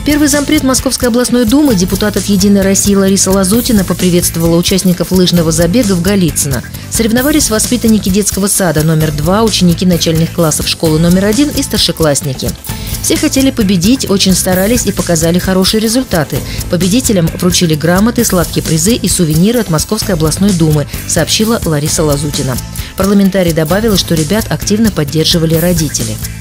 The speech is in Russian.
Первый зампред Московской областной думы, депутат от «Единой России» Лариса Лазутина поприветствовала участников лыжного забега в Голицыно. Соревновались воспитанники детского сада номер 2, ученики начальных классов школы номер 1 и старшеклассники. Все хотели победить, очень старались и показали хорошие результаты. Победителям вручили грамоты, сладкие призы и сувениры от Московской областной думы, сообщила Лариса Лазутина. Парламентарий добавила, что ребят активно поддерживали родители.